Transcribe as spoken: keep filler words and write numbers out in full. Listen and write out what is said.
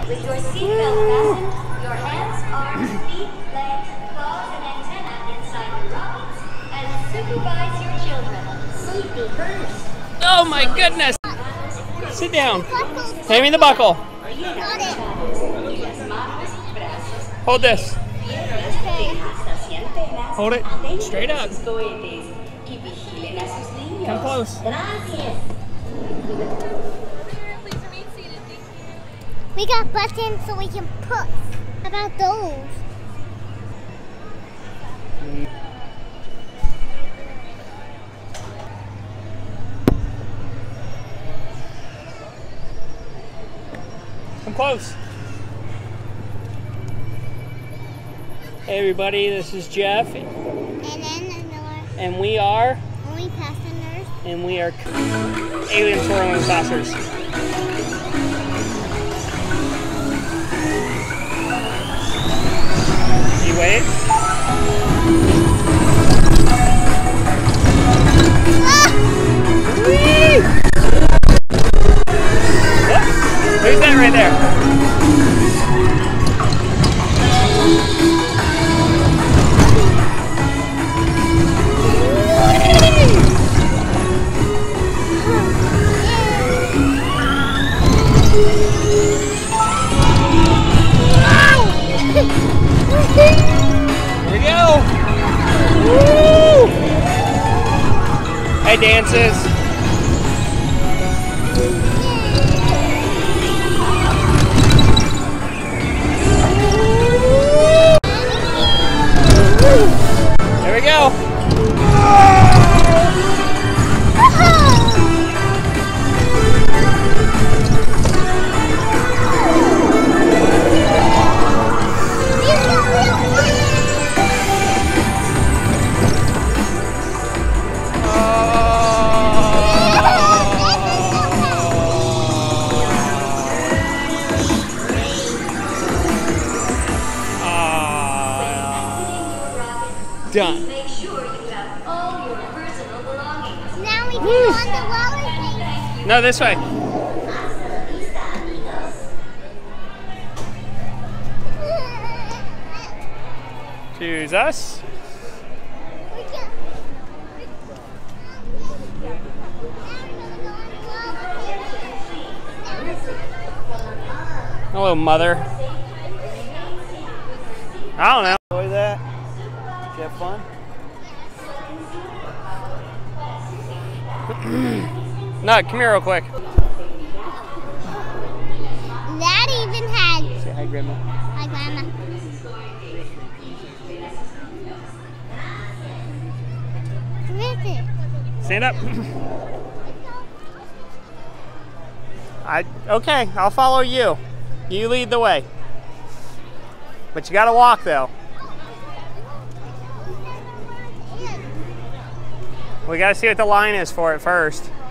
With your seatbelt fastened, your hands, arms, feet, legs, claws, and antenna inside the rockets, and supervise your children. Safety first. Oh my goodness! Sit down. Hand me the buckle. Hold this. Hold it straight up. Come close. We got buttons so we can push. How about those? Come close. Hey everybody, this is Jeff. And then another. And we are. Only passengers. And we are alien swirling saucers. You wait. Ah! Whee! Who's that right there? Here we go. Woo! Hey, dances. There we go. Done. Make sure you have all your personal belongings. Now we can go on the roller thing. No, this way. Choose us. Hello, mother. I don't know. Enjoy that. Did you have fun? No, come here real quick. That even had. Say hi, Grandma. Hi, Grandma. What is it? Stand up. I okay, I'll follow you. You lead the way. But you gotta walk though. We gotta see what the line is for it first.